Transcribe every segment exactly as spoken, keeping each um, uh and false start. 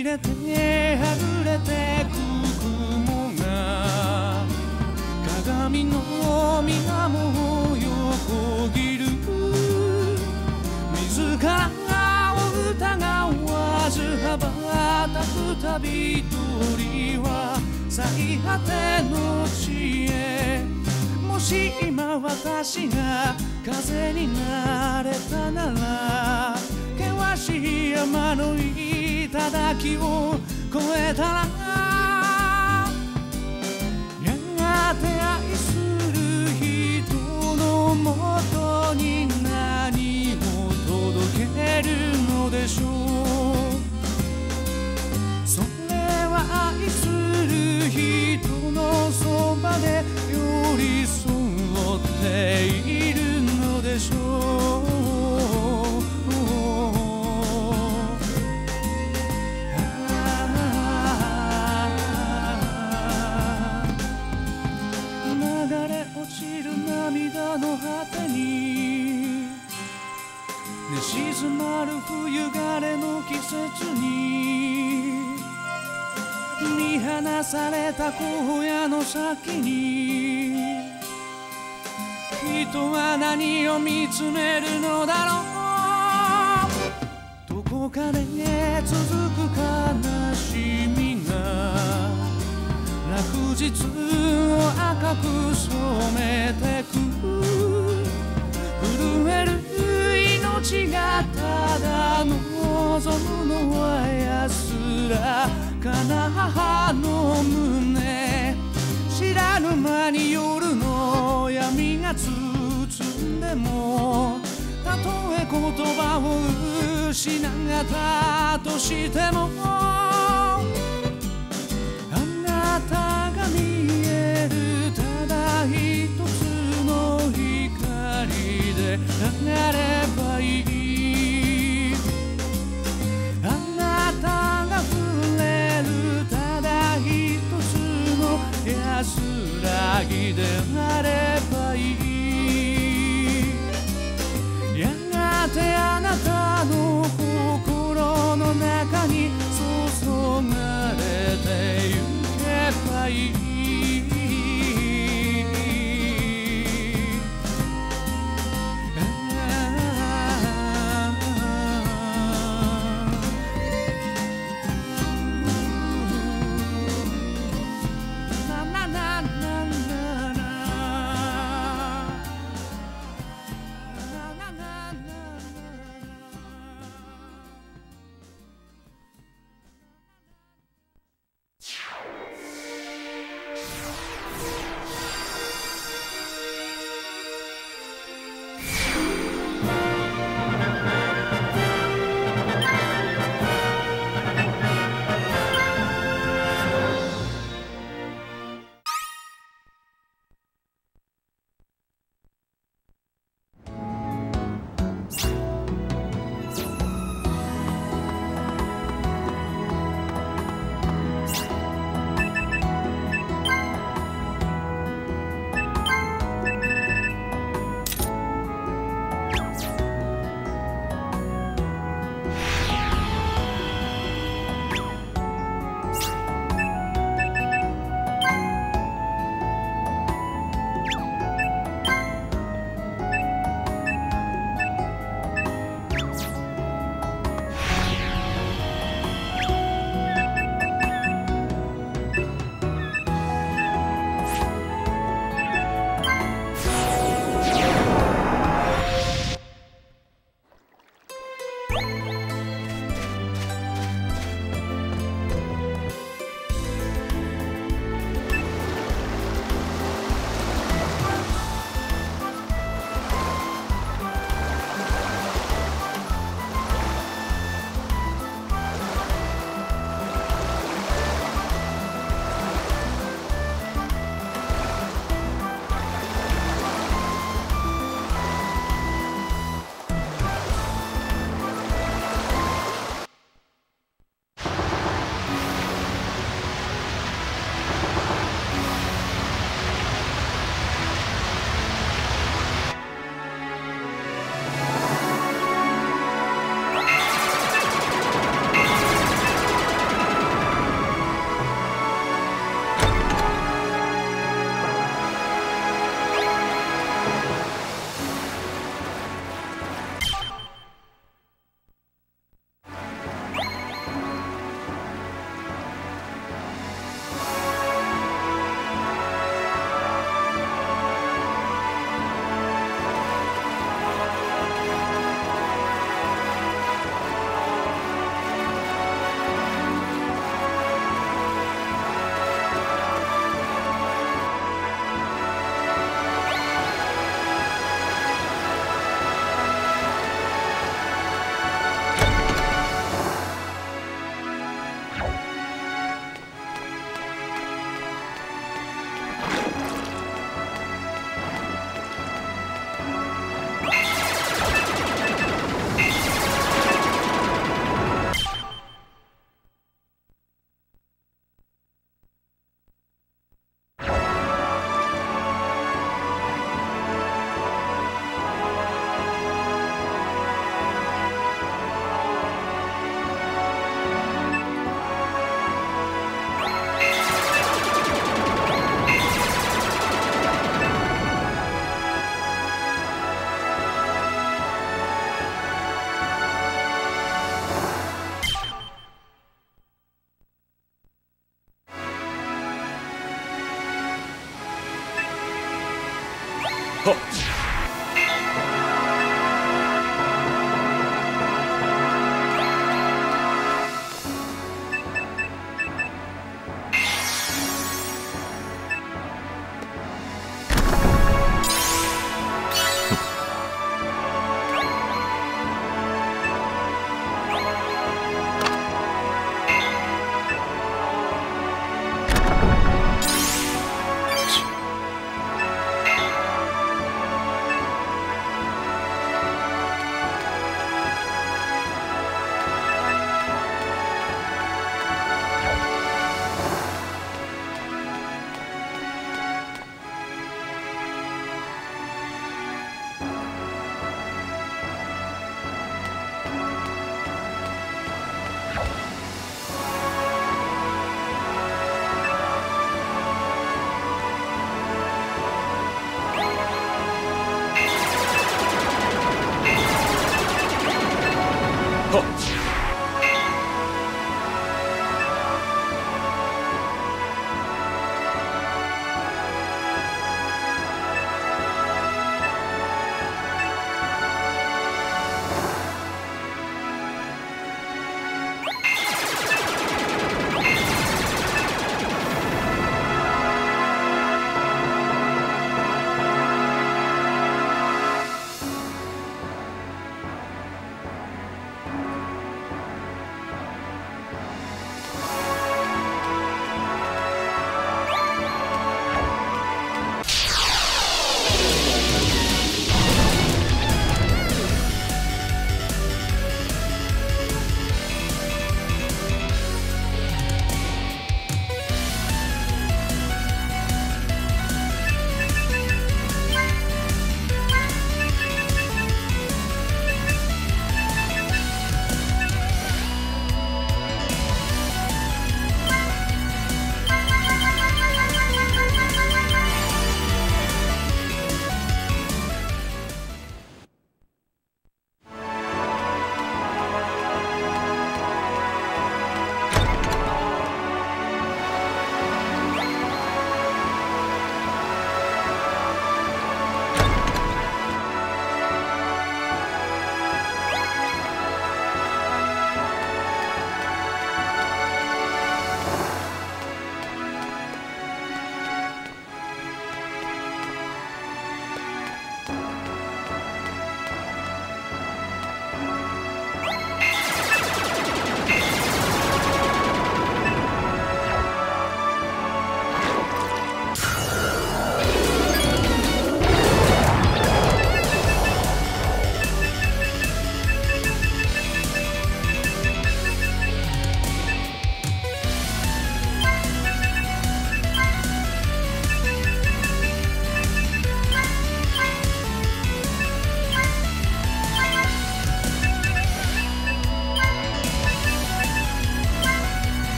ちれてはぐれてく雲が鏡の水面を横切る。自らを疑わず羽ばたく旅鳥は最果ての地へ。もし今私が風になれたなら、険しい山の頂を越えたら、やがて愛する人のもとに何を届けるのでしょう。それは愛する人のそばで寄り添っているのでしょう。流れ落ちる涙の果てに寝静まる冬枯れの季節に、見放された荒野の先に人は何を見つめるのだろう。どこかで続く悲しみが落日を赤く染めてく。震える命がただ望むのは安らかな母の胸。知らぬ間に夜の闇が包んでも、たとえ言葉を失ったとしても、あなたが見えるただ一つの光であればいい。あなたが触れるただ一つの安らぎであればいい。やがてあなたの心の中にそはっ。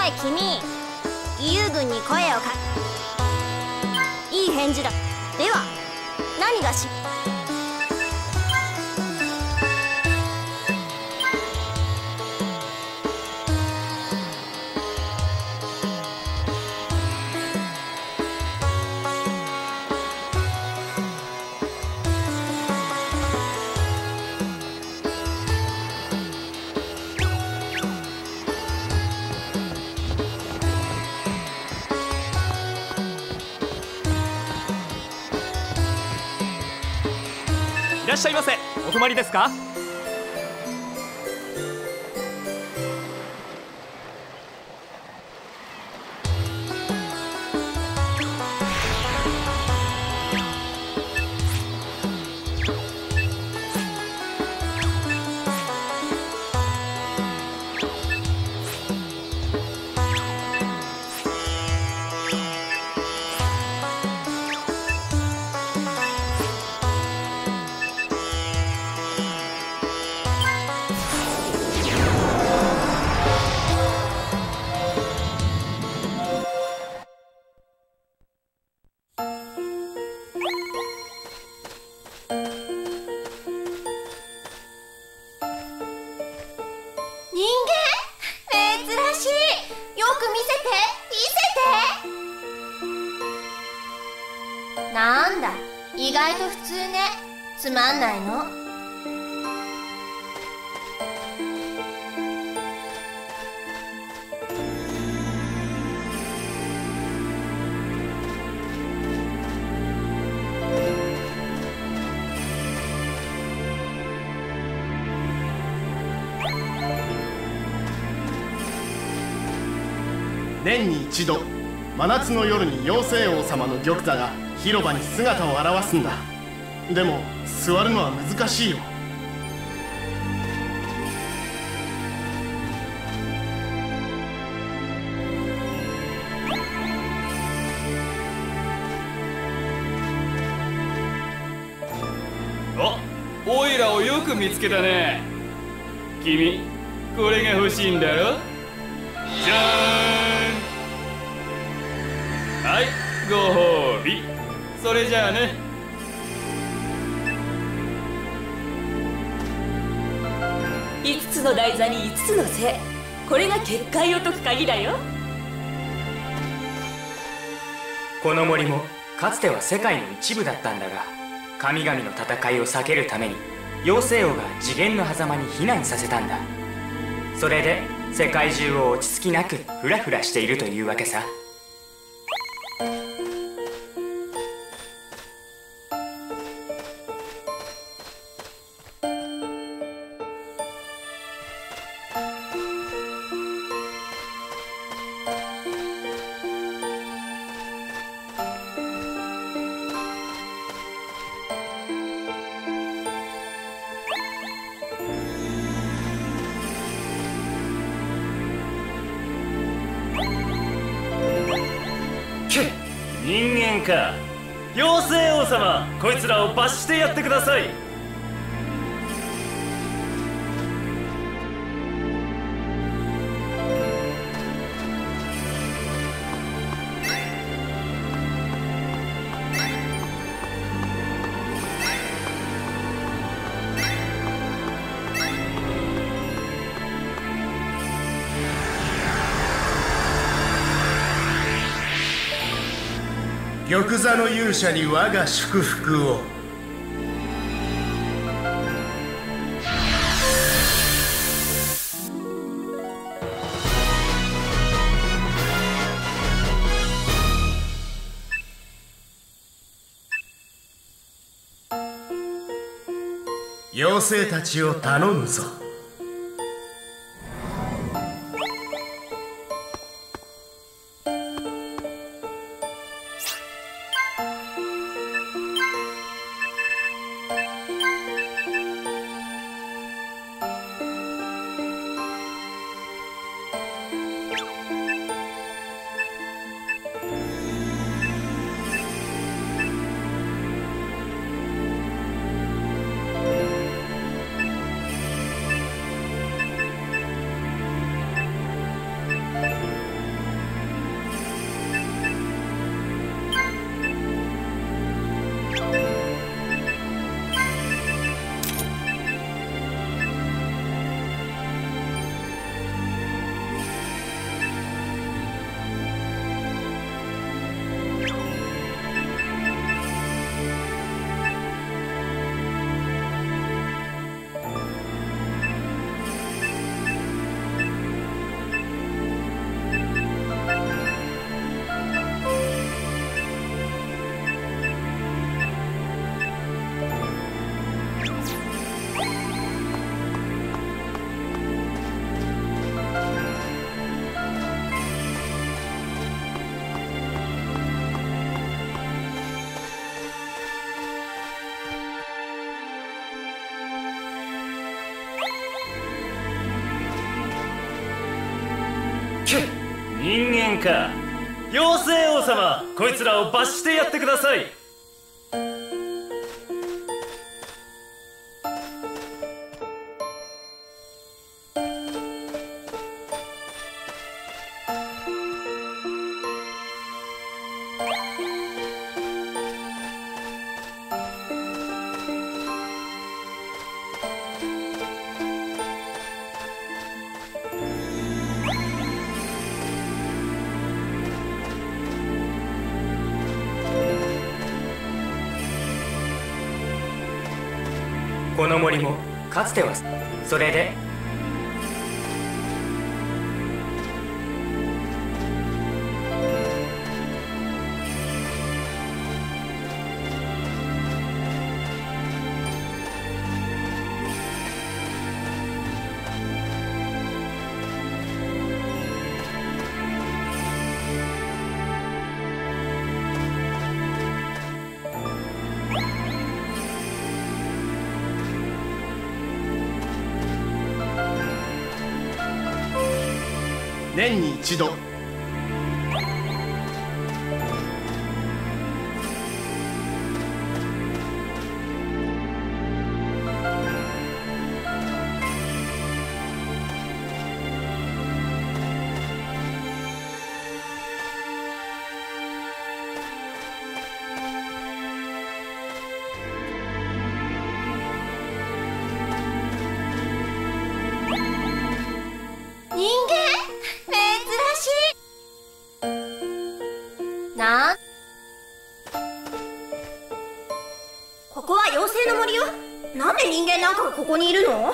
い君、義勇軍に声をか。いい返事だ。では何がし。 いらっしゃいませ。お泊まりですか？ なんだ、意外と普通ね。つまんないの。 年に一度、真夏の夜に妖精王様の玉座が広場に姿を現すんだ。でも座るのは難しいよ。 お、オイラをよく見つけたね。君、これが欲しいんだろ。じゃーん。はい、ご褒美。それじゃあね。 いつつの台座にいつつの背。これが結界を解く鍵だよ。 この森もかつては世界の一部だったんだが、神々の戦いを避けるために妖精王が次元の狭間に避難させたんだ。それで世界中を落ち着きなくフラフラしているというわけさ。 人間か。妖精王様、こいつらを罰してやってください。 玉座の勇者に我が祝福を。妖精たちを頼むぞ。 人間か。妖精王様、こいつらを罰してやってください。 この森もかつてはそれで年に一度。 ここは妖精の森よ。なんで人間なんかがここにいるの？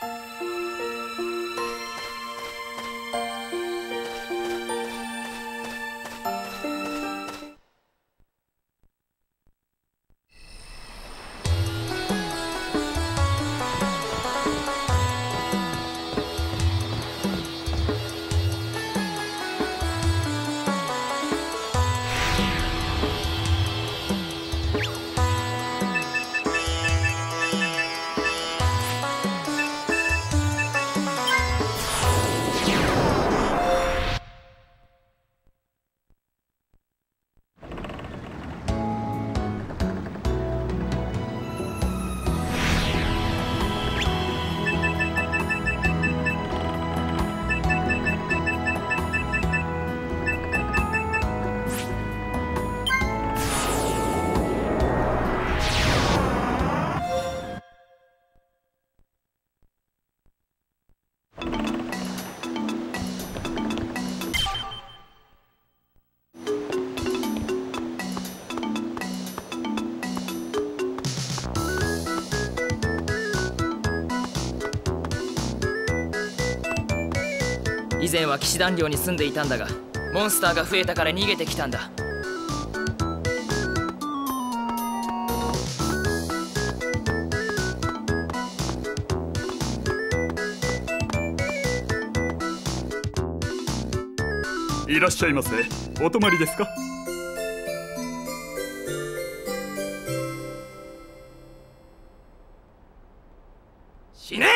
以前は騎士団寮に住んでいたんだが、モンスターが増えたから逃げてきたんだ。 いらっしゃいませ。お泊まりですか？ 死ね！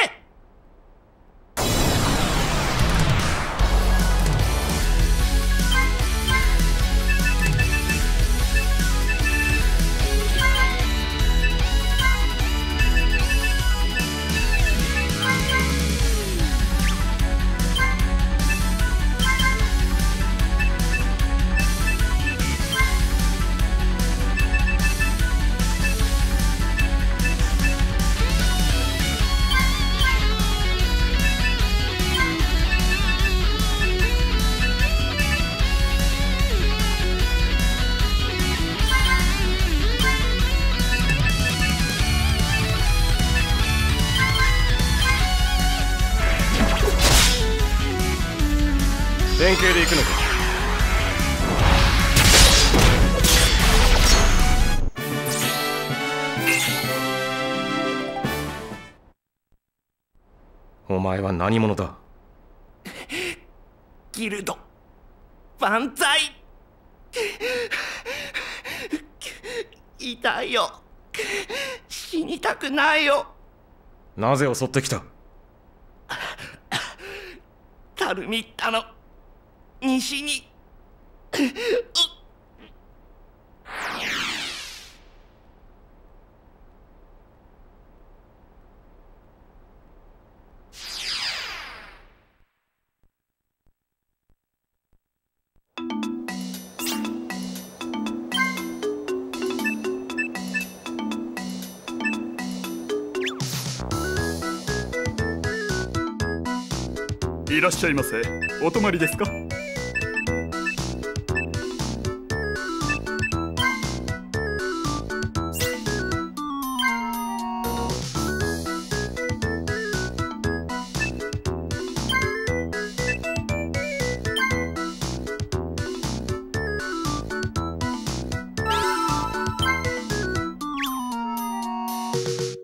連携で行くのか？お前は何者だ？ ギルド万歳。痛いよ。死にたくないよ。 なぜ襲ってきた？ タルミッタの西にいらっしゃいませ。お泊まりですか？ う